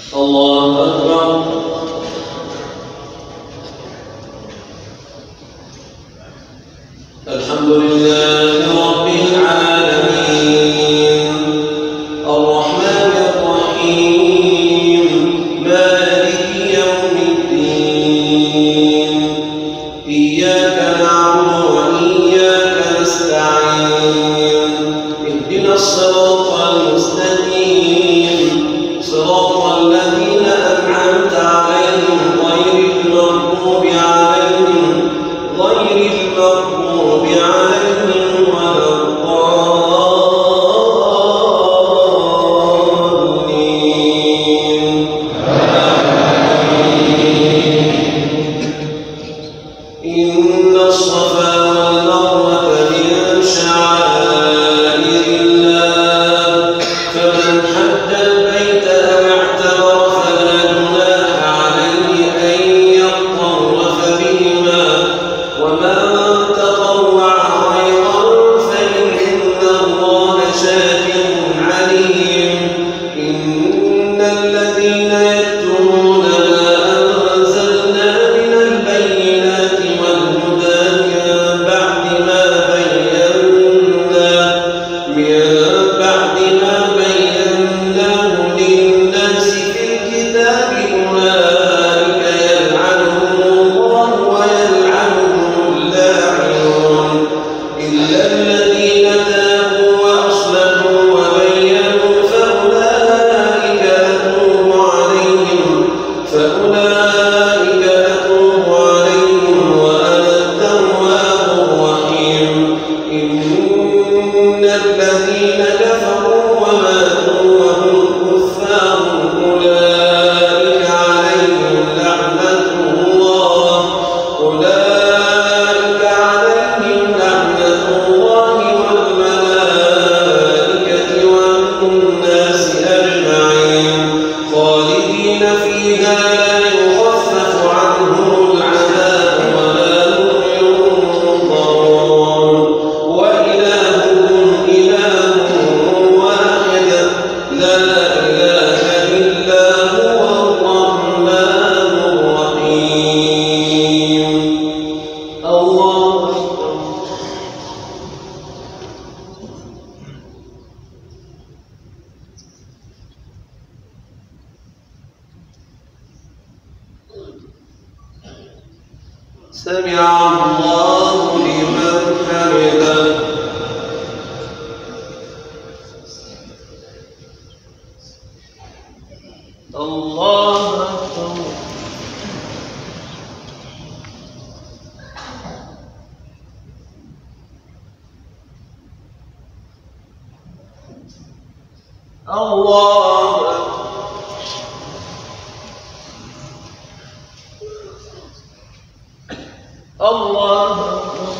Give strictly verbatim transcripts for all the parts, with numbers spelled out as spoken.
الله أكبر. الحمد لله رب العالمين الرحمن الرحيم مالك يوم الدين إياك نعبد وإياك نستعين اهدنا الصراط المستقيم صراط الذين أنعمت عليهم غير المغضوب عليهم غير المغضوب عليهم ولا الضالين. إن الصفا والمروة من شعائر الله فمن حج البيت أو اعتمر فلا جناح عليه أن يطوف بهما ومن تطوع خيرا فإن الله شاكر عليم. إن الذين يكتمون ما أنزلنا من البينات والهدى من بعد ما بيناه من بعد ما بيناه للناس في الكتاب أولئك يلعنهم الله ويلعنهم اللاعنون إلا الذين تابوا وأصلحوا وبينوا فأولئك أتوب عليهم فأولئك أتوب عليهم وأنا التواب الرحيم. إن الذين كفروا وماتوا وهم كفار أولئك عليهم لعنة الله أولئك عليهم لعنة الله والملائكة والناس أجمعين خالدين فيها لا يخفف عنهم العذاب ولا هم ينظرون وإلهكم إله واحد لا إله إلا هو الرحمن الرحيم. الله أكبر. سمع الله لمن حمده. الله أكبر. الله أكبر. الله أكبر.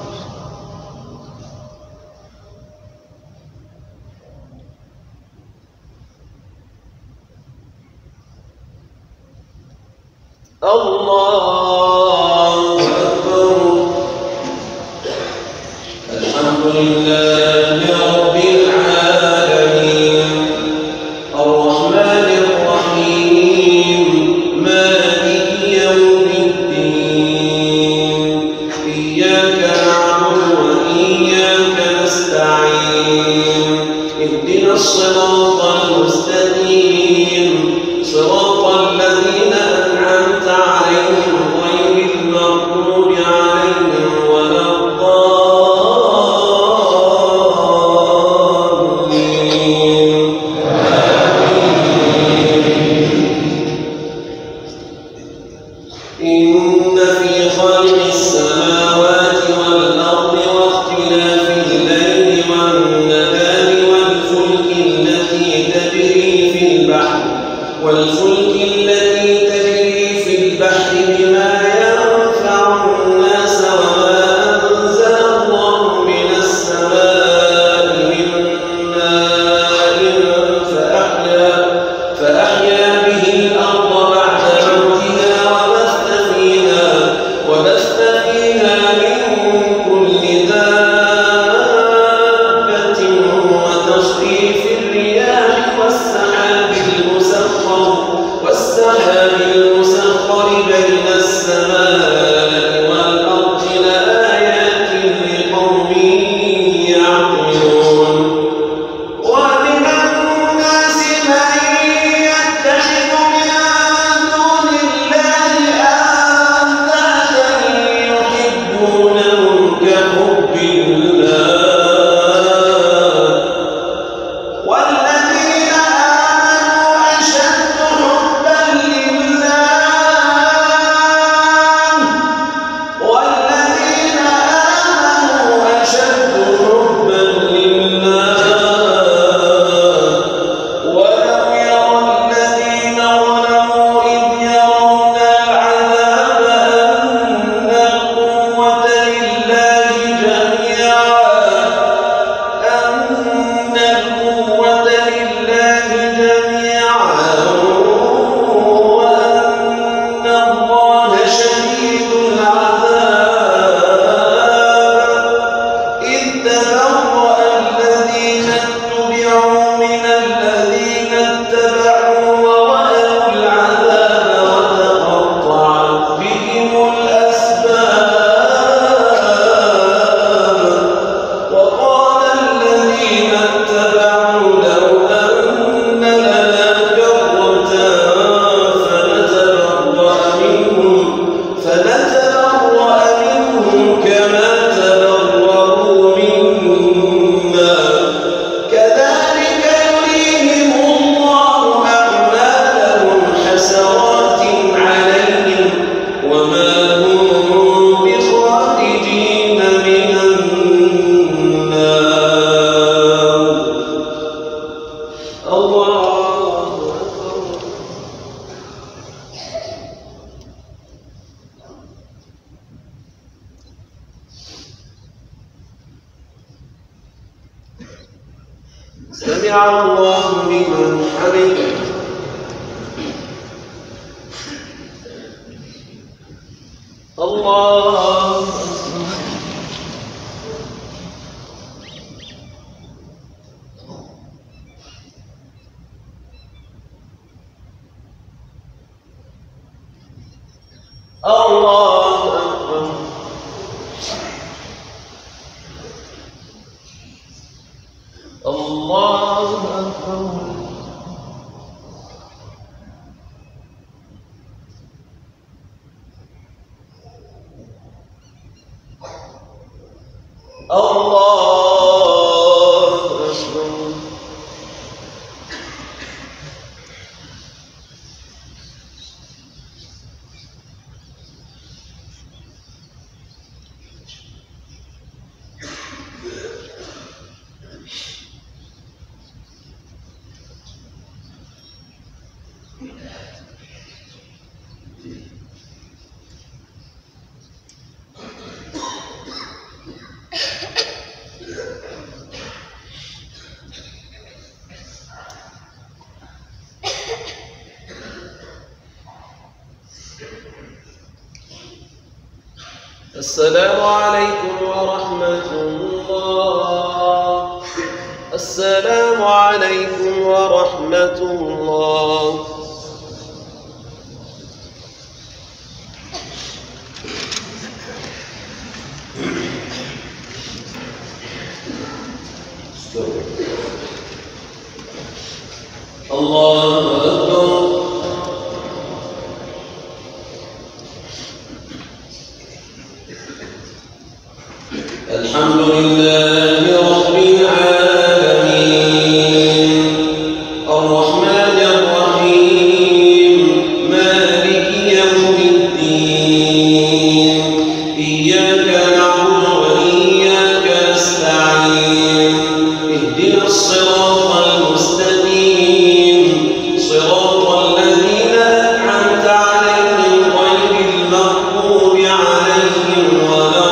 الله أكبر. الحمد لله رب العالمين الرحمن الرحيم مالك يوم الدين إياك نعبد وإياك نستعين اهدنا الصراط المستقيم صراط الذين أنعمت عليهم غير المغضوب عليهم ولا الضالين. إن في خلق السماوات والأرض واختلاف الليل والنهار والفلك التي تجري في البحر والفلك سمع الله لمن حمده. الله الله أكبر. الله أكبر. السلام عليكم ورحمة الله. السلام عليكم ورحمة الله. الله أكبر. الحمد لله رب العالمين الرحمن الرحيم مالك يوم الدين إياك نعبد وإياك نستعين اهدنا الصراط المستقيم صراط الذين أنعمت عليهم غير المغضوب عليهم ولا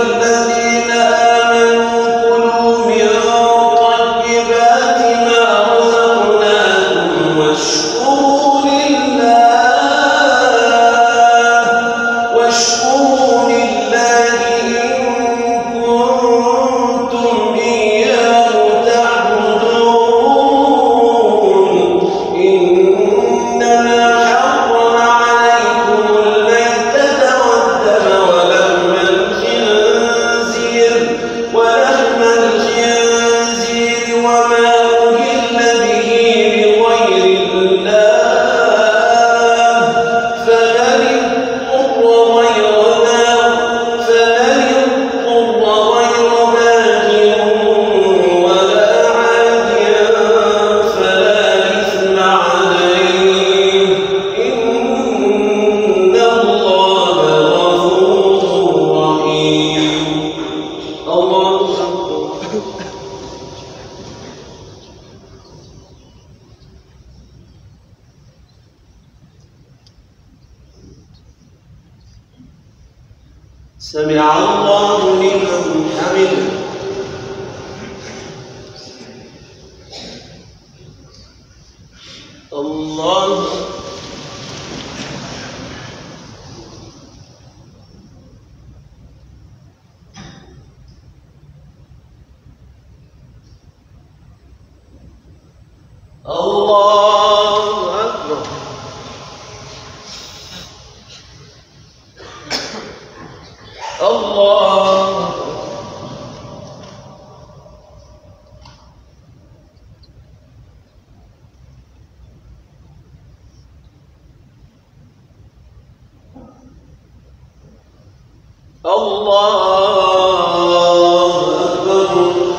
ما سمع الله لمن حمده. الله الله أكبر. الله الله أكبر.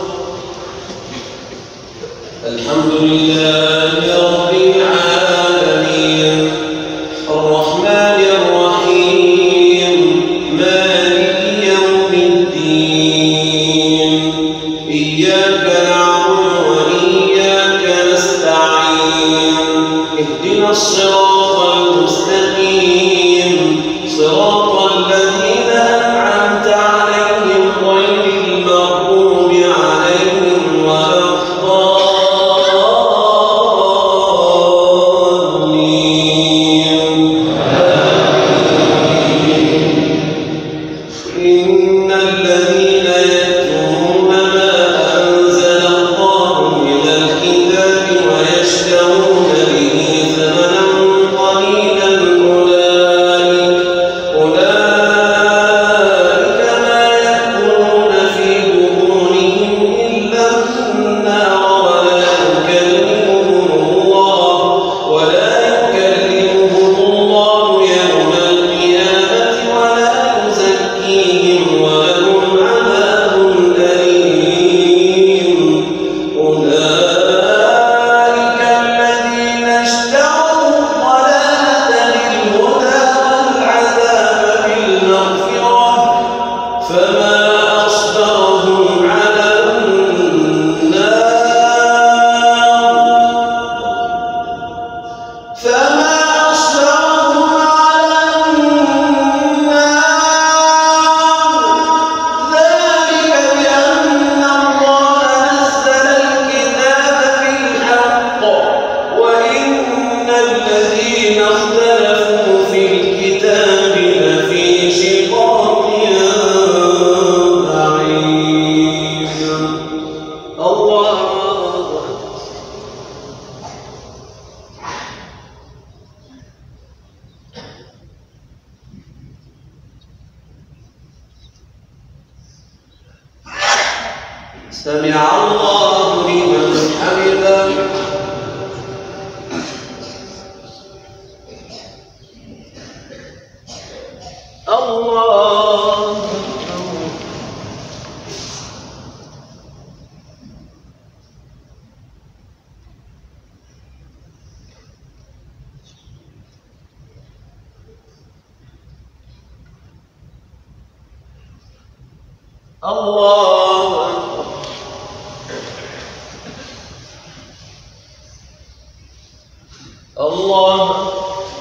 الحمد لله رب العالمين الرحمن الرحيم مالك يوم الدين إياك نعبد وإياك نستعين اهدنا الصراط المستقيم صراط الذين أنعمت عليهم غير المغضوب عليهم ولا إن الذين يكتمون ما أنزل الله من الكتاب ويشترون به ثمنا قليلا أولئك أولئك ما يأكلون في بطونهم إلا النار ولا يكلمهم الله ولا يكلمهم الله يوم القيامة ولا يزكيهم ولهم عذاب أليم. أولئك الذين اشتروا الضلالة بالهدى والعذاب بالمغفرة فما أصبرهم على النار فما أصبرهم على النار ذلك بأن الله نزل الكتاب بالحق وإن الذين اختلفوا في الكتاب لفي شقاق بعيد. الله سمع الله لمن حمده. الله الله الله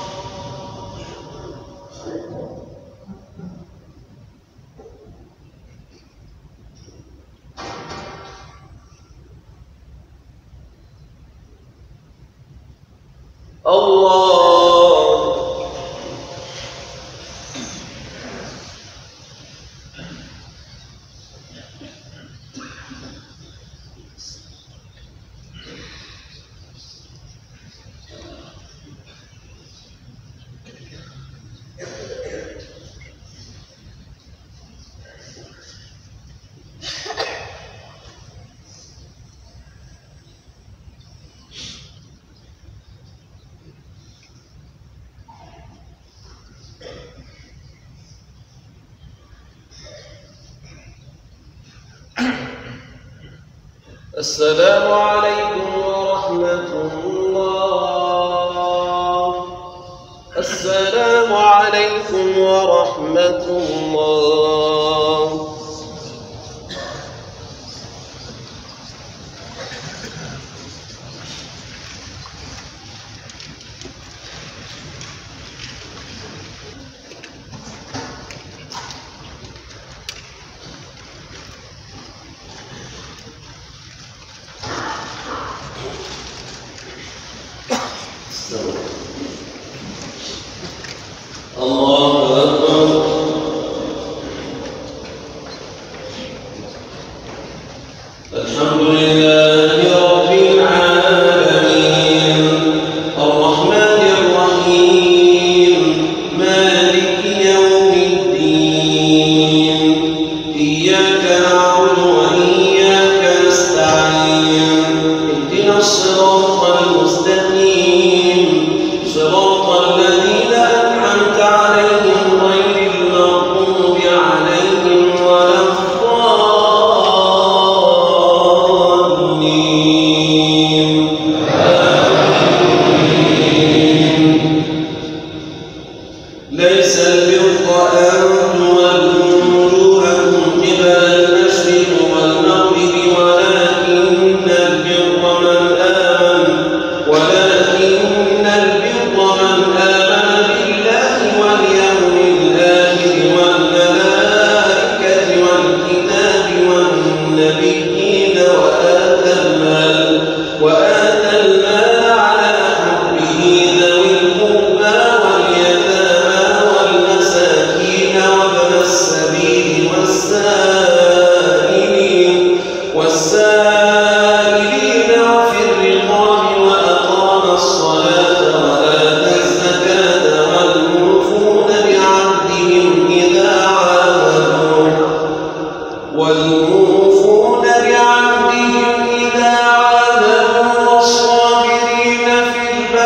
الله السلام عليكم ورحمة الله. السلام عليكم ورحمة الله. الله أكبر. الحمد لله رب العالمين الرحمن الرحيم مالك يوم الدين إياك نعبد وإياك نستعين اهدنا الصراط المستقيم صراط الذين أنعمت عليهم غير المغضوب عليهم ولا ليس البر أن تولوا وجوهكم قبل المشرق والمغرب ولكن البر من آمن ولكن البر من آمن بالله واليوم الآخر والملائكة والكتاب والنبيين وآتى المال وآتى المال على حبه ذوي القربى والسائلين والسائلين وفي الرقاب وأقام الصلاة وآتى الزكاة والموفون بعهدهم إذا عاهدوا والموفون بعهدهم إذا عاهدوا والصابرين في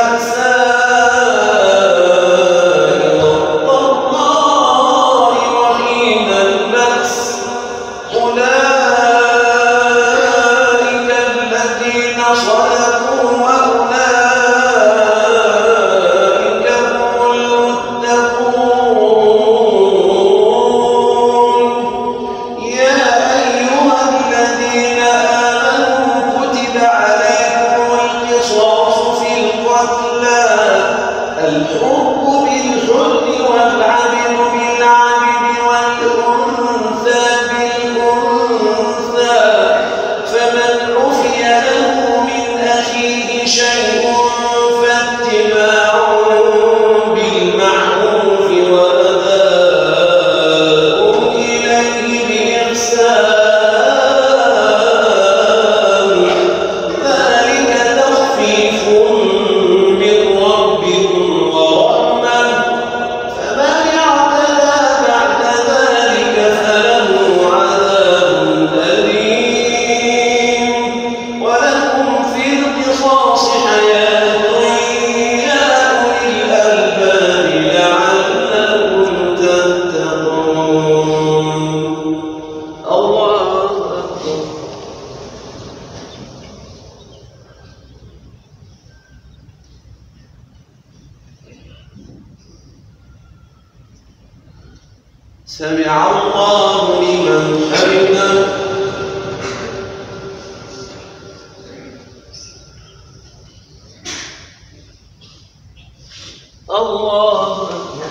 البأساء والضراء وحين البأس أولئك الذين صدقوا وأولئك هم المتقون. يا أيها الذين آمنوا كتب عليكم القصاص في القتلى الحر بالحر والعبد بالعبد والأنثى بالأنثى فمن عفي له من أخيه شيء فاتباع بالمعروف وأداء إليه بإحسان ذلك تخفيف من ربكم ورحمة فمن اعتدى بعد ذلك فله عذاب أليم ولكم في القصاص حياة يا أولي الألباب لعلكم تتقون. الله أكبر. سمع الله لمن حمده. الله أكبر.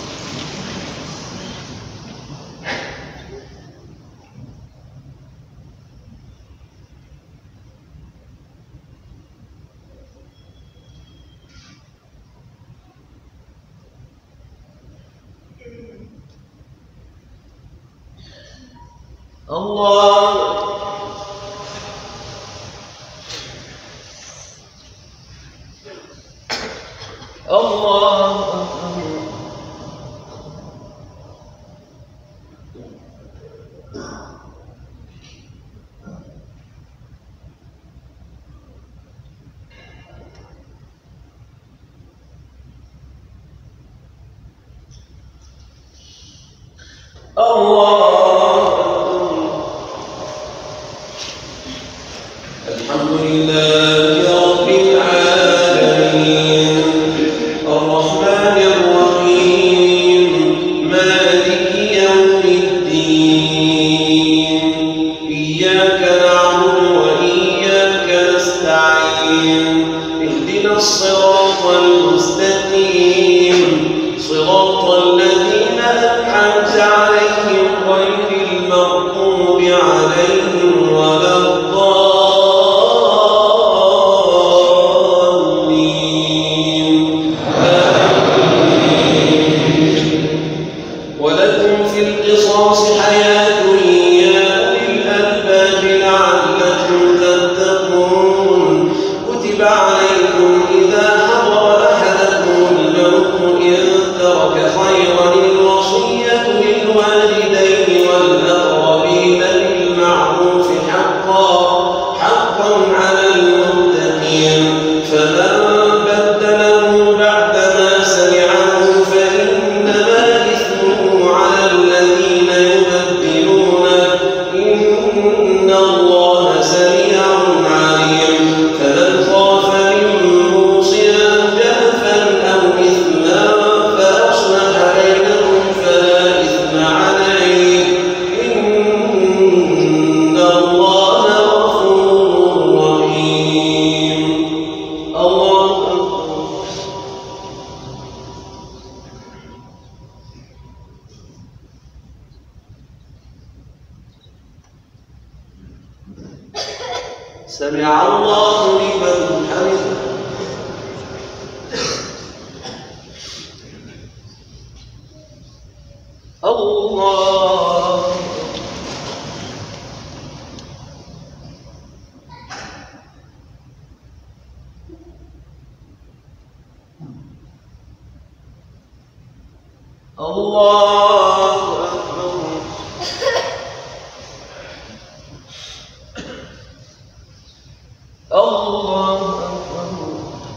الله الله الحمد لله رب العالمين الرحمن الرحيم مالك يوم الدين إياك نعبد وإياك نستعين اهدنا الصراط المستقيم صراط الذين أنعمت عليهم غير المغضوب عليهم ولا الضالين. سمع الله لمن حمده. الله الله أكبر. الله أكبر.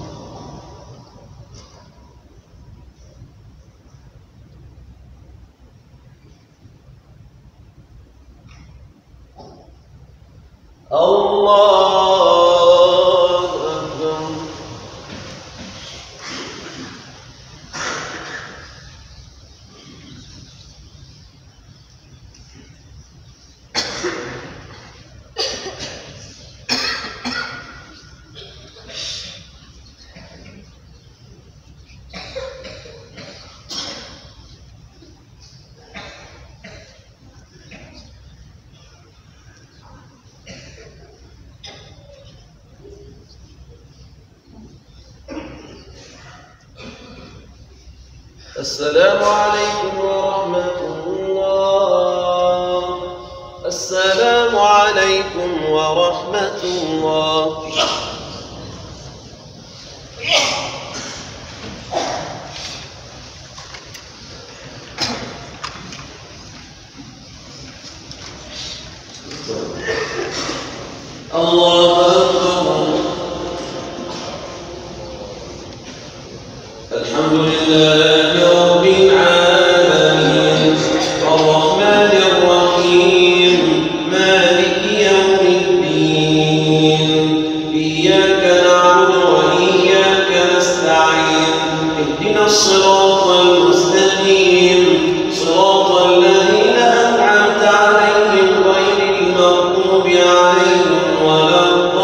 الله أكبر. السلام عليكم ورحمة الله. السلام عليكم ورحمة الله. الله أكبر. الحمد لله رب العالمين الرحمن الرحيم مالك يوم الدين إياك نعبد وإياك نستعين اهدنا الصراط المستقيم صراط الذين أنعمت عليهم غير المغضوب عليهم ولا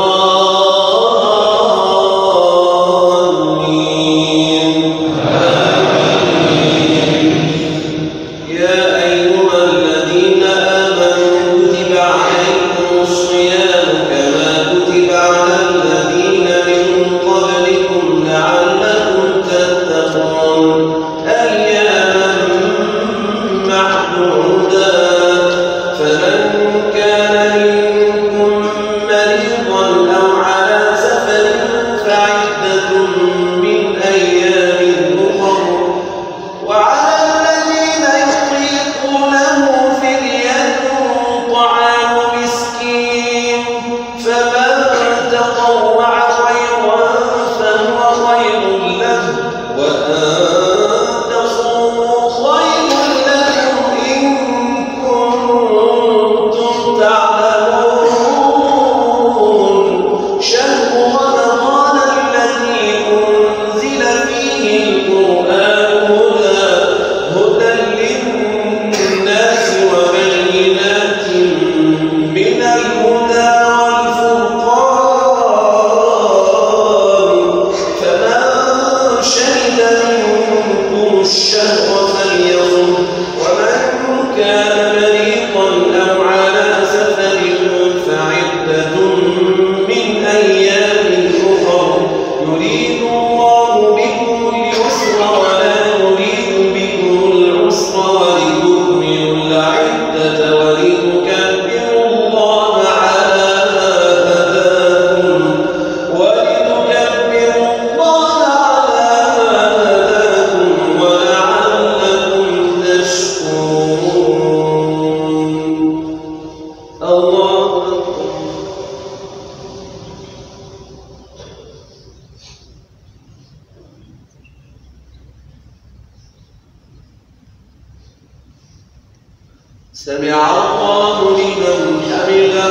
سمع الله لمن حمده.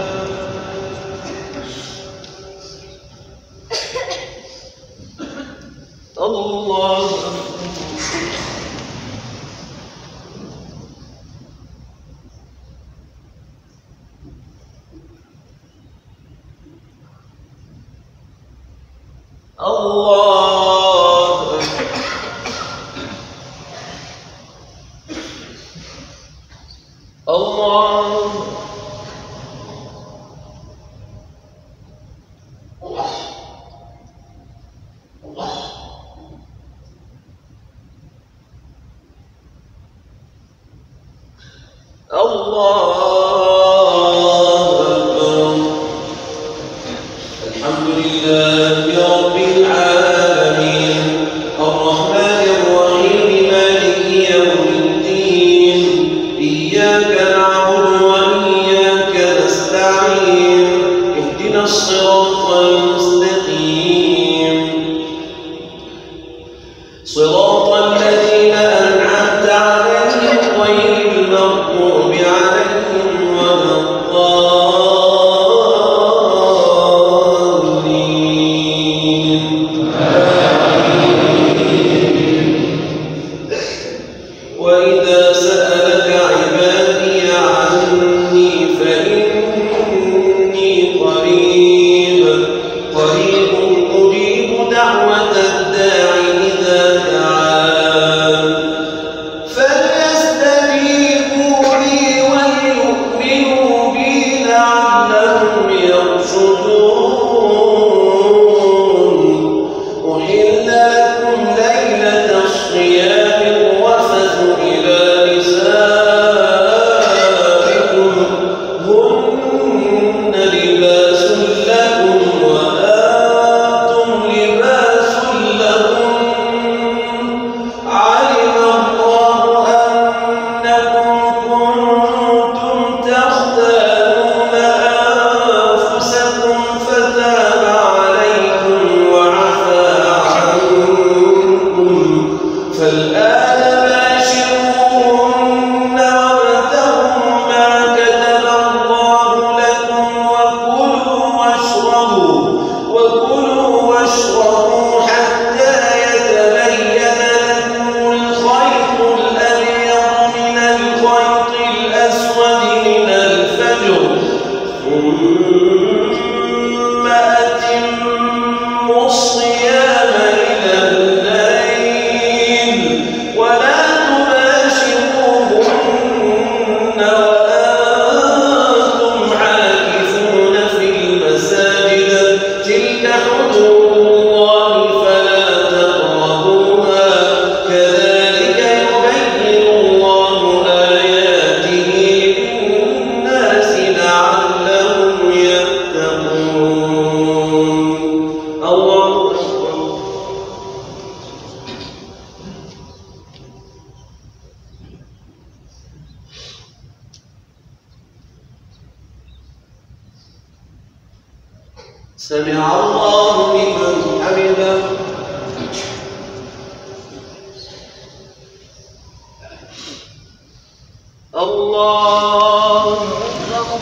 الله الله الله سمع الله لمن حمده. الله أكبر.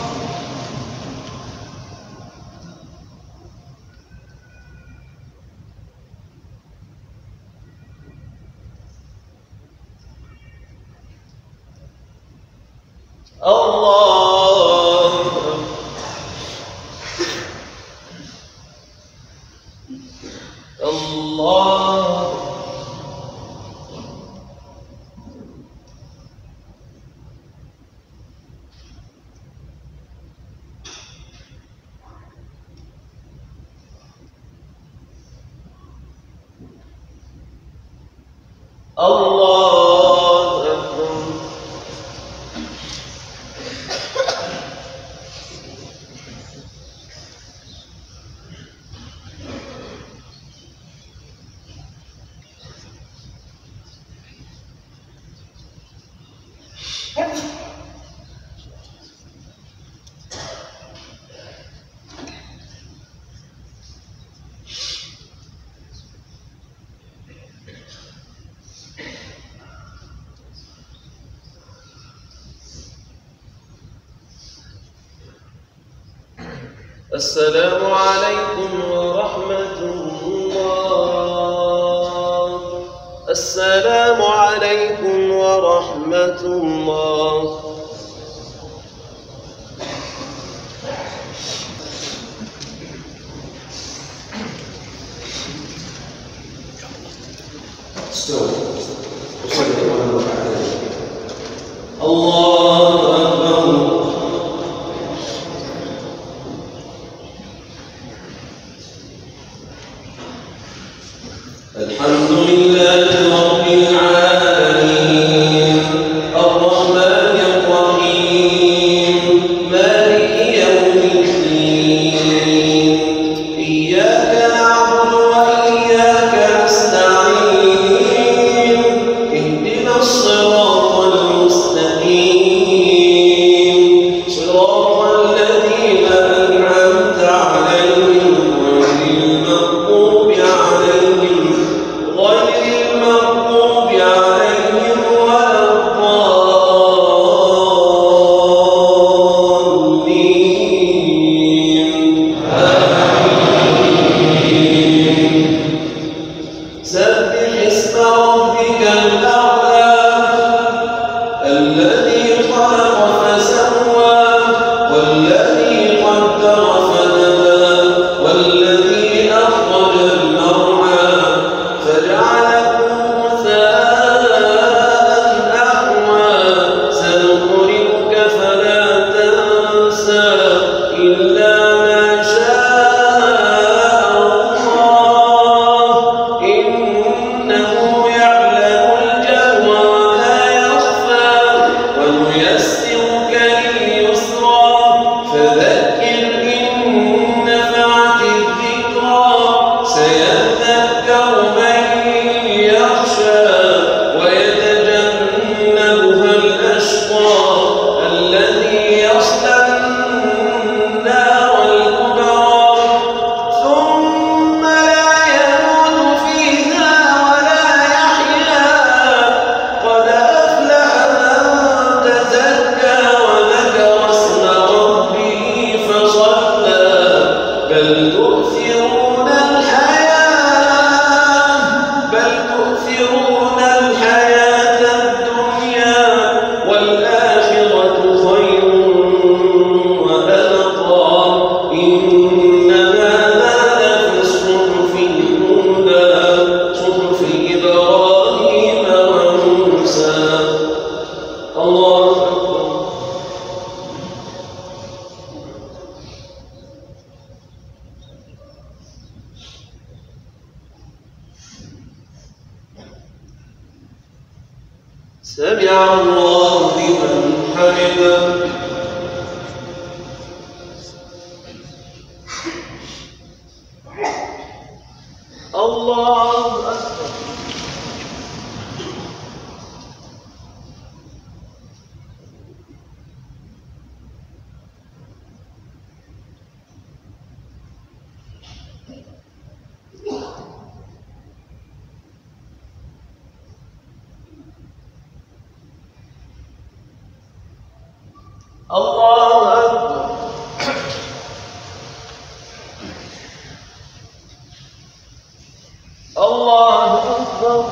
الله الله الله أكبر. السلام عليكم ورحمة الله. السلام عليكم ورحمة الله. الله أكبر. الحمد لله رب العالمين الرحمن الرحيم سمع الله لمن حمده. الله أكبر. الله أكبر. الله أكبر.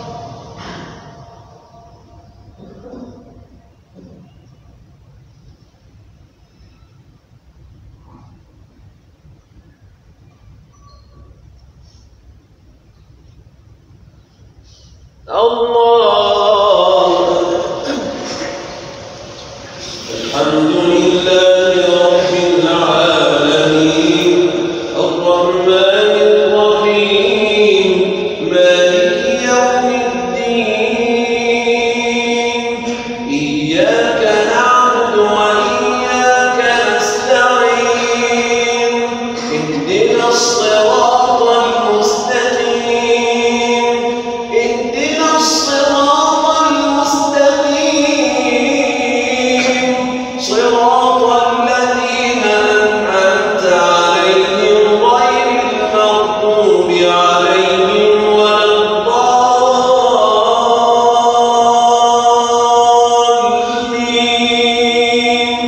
الله الحمد لله رب العالمين الرحمن الرحيم مالك يوم الدين إياك نعبد وإياك نستعين اهدنا الصراط المستقيم اهدنا الصراط المستقيم صراط الذين أنعمت عليهم غير المغضوب عليهم ولا الضالين.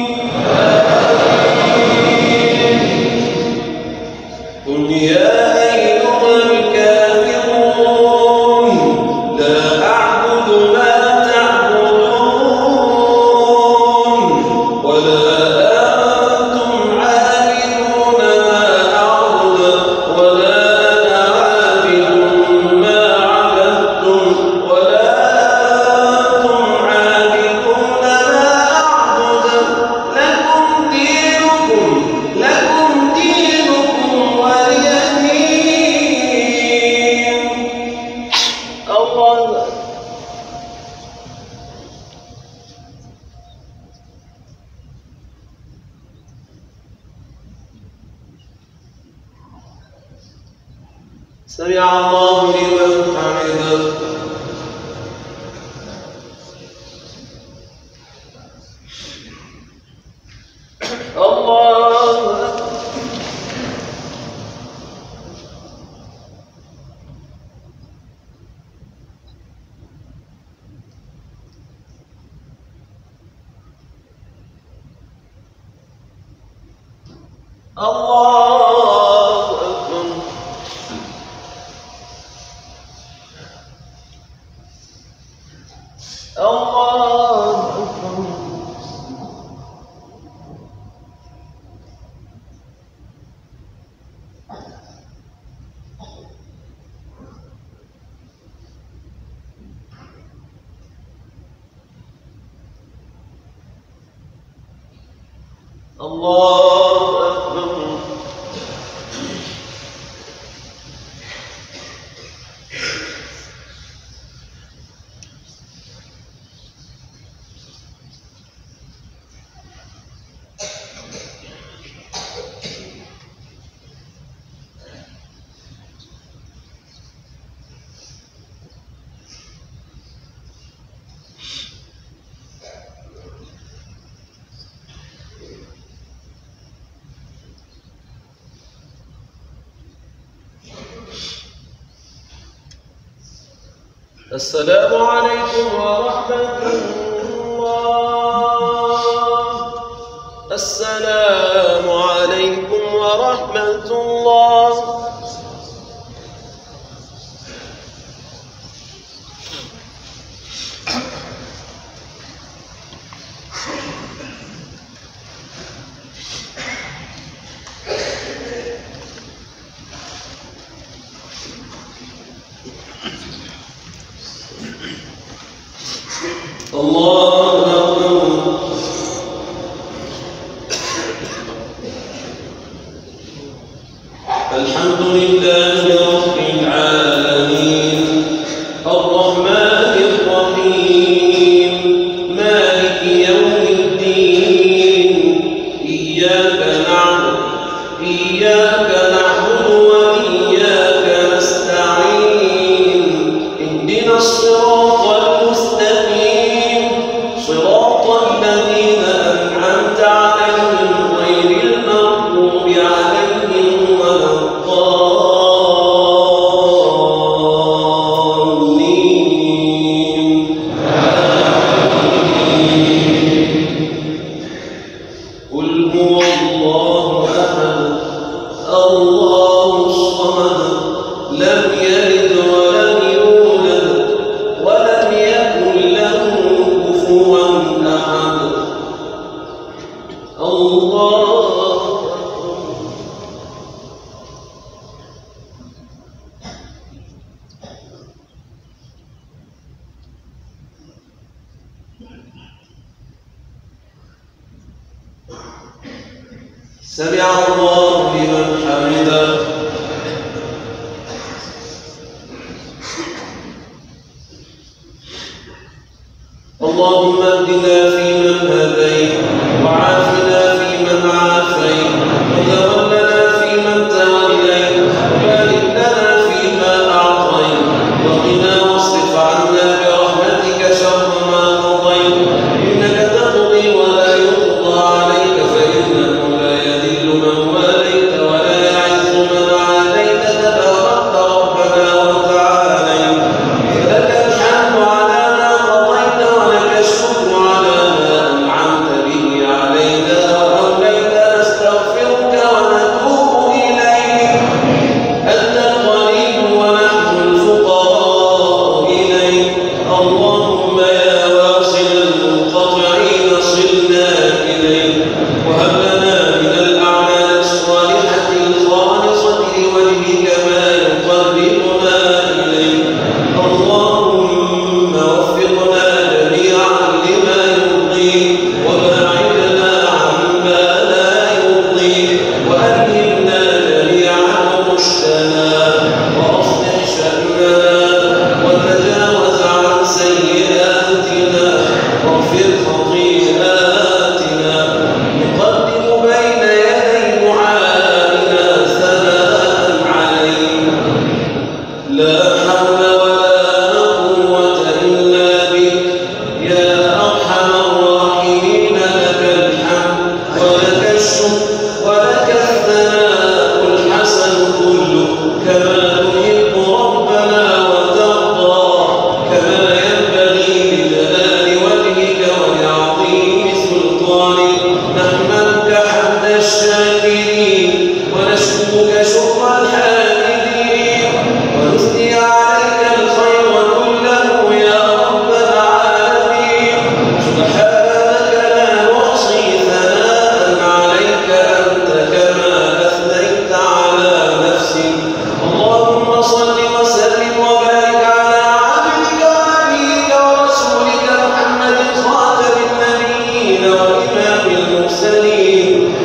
قل يا أيها الكافرون لا أعبد ما تعبدون ولا أنتم عابدون ما أعبد ولا أنا عابد ما عبدتم ولا أنتم عابدون ما أعبد لكم دينكم لكم دينكم ولي دين. الله سمع الله لمن حمده. الله أكبر. الله أكبر. الله أكبر. الله أكبر. السلام عليكم ورحمة الله. السلام عليكم ورحمة الله. الله أكبر. الحمد لله رب العالمين الرحمن الرحيم مالك يوم الدين إياك نعبد إياك نعبد وإياك نستعين اهدنا الصراط المستقيم صراط الذين أنعمت عليهم غير المغضوب عليهم ولا الضالين. قل هو الله أحد الله الصمد لم يلد ولم يولد ولم يكن له كفوا أحد. الله سمع الله لمن حمده. اللهم اهدنا فيمن هديت وعافنا فيمن عافيت وتولنا فيمن توليت وبارك لنا فيما أعطيت وقنا واصرف عنا برحمتك شر ما قضيت إنك تقضي ولا يقضى عليك فإنه لا يذل من واليت ولا يعز من عاديت تباركت ربنا وتعاليت فلك الحمد على ما قضيت ولك الشكر على ما أنعمت به علينا وأوليت. نستغفرك ونتوب إليك أنت الغني ونحن الفقراء إليك. اللهم يا واصل المنقطعين صلنا إليك وهب لنا من الأعمال الصالحة الخالصة لوجهك ما يقربنا إليك. اللهم وفقنا جميعا لما يرضيك وباعدنا عما لا يرضيك وألهمنا جميعا رشدنا وأصلح شأننا وتجاوز عن سيئاتنا واغفر خطيئاتنا. نقدم بين يدي دعائنا ثناء عليك لا حول ولا قوة إلا بك يا أرحم الراحمين. لك الحمد ولك الشكر ولك الثناء الحسن كله كما تحب ربنا وترضى كما ينبغي لجلال وجهك ولعظيم سلطانك. نحمدك حمد الشاكرين ونشكرك شكر الحامدين ونثني عليك الخير كله يا رب العالمين. سبحانك لا نحصي ثناء عليك أنت كما أثنيت على نفسك. اللهم صل وسلم وبارك على عبدك ونبيك ورسولك محمد خاتم النبيين وإمام المرسلين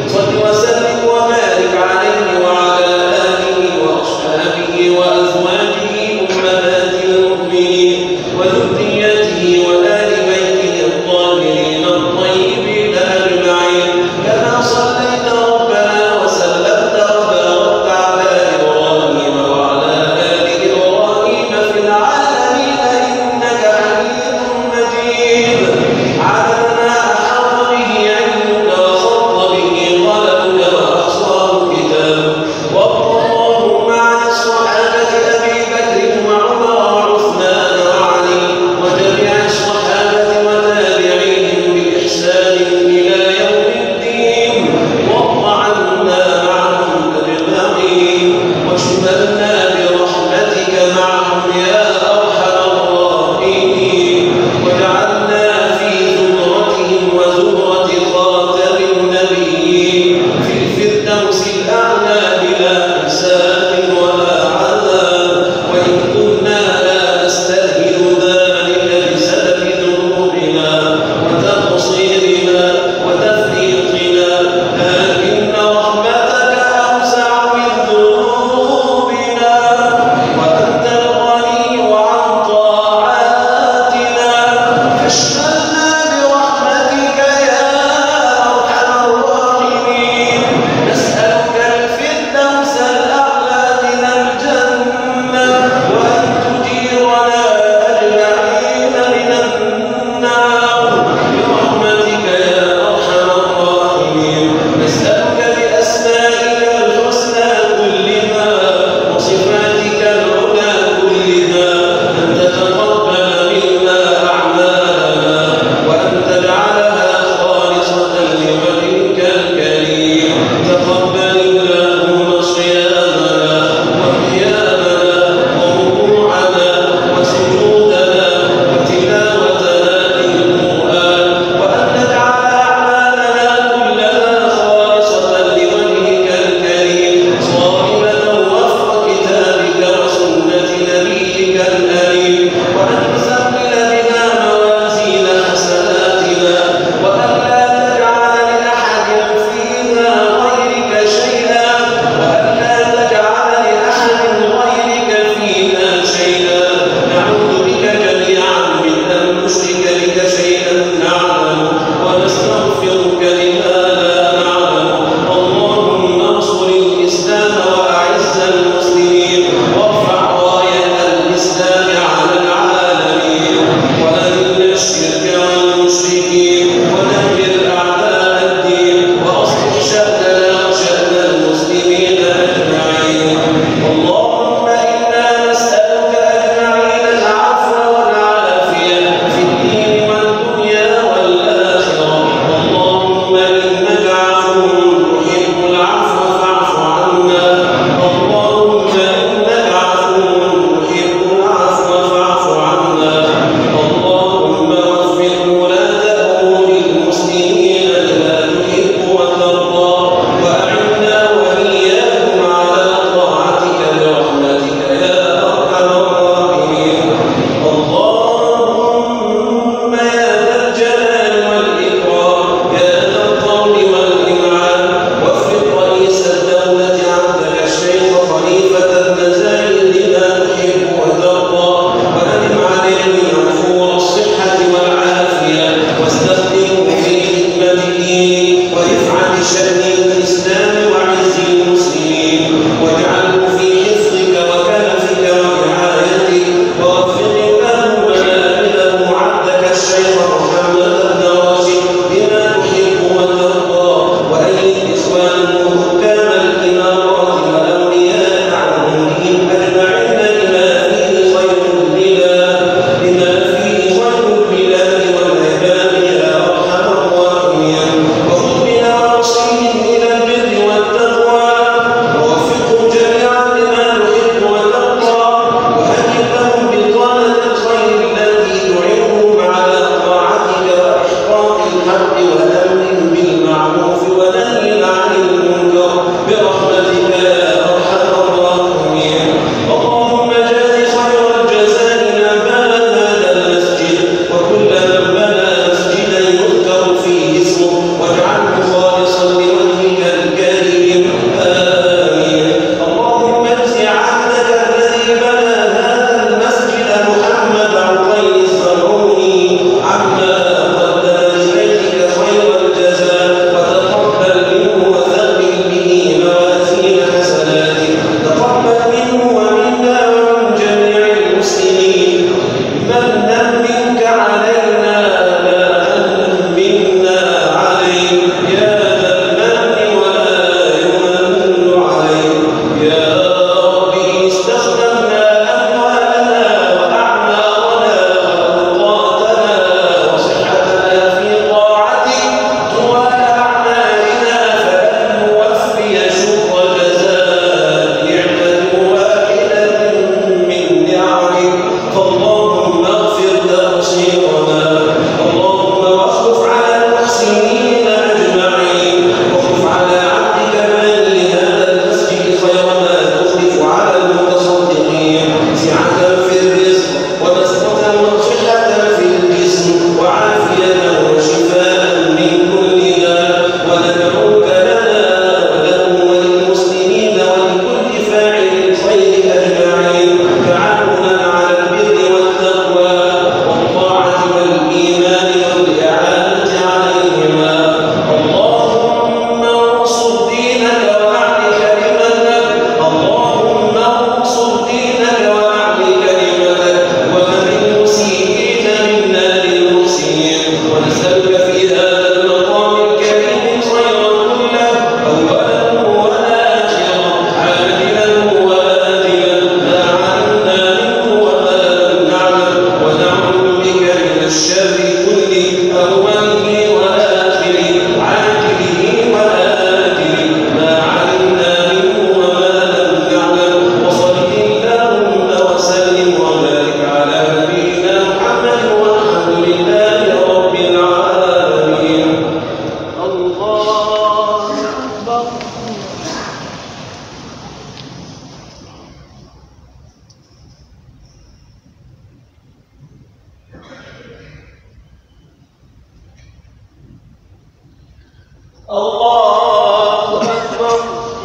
الله أكبر.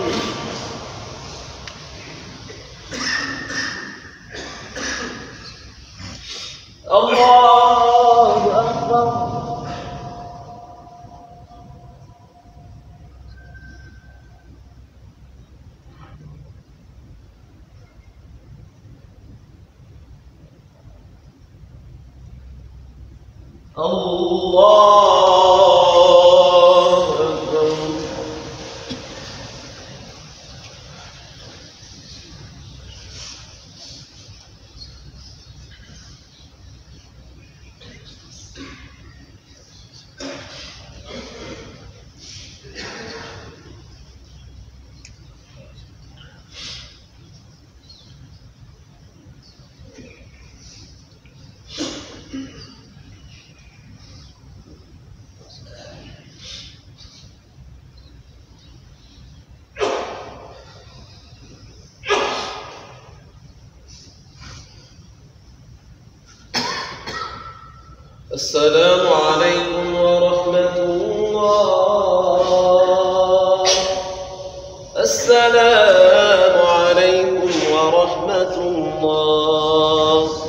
الله أكبر. الله أكبر. السلام عليكم ورحمة الله. السلام عليكم ورحمة الله.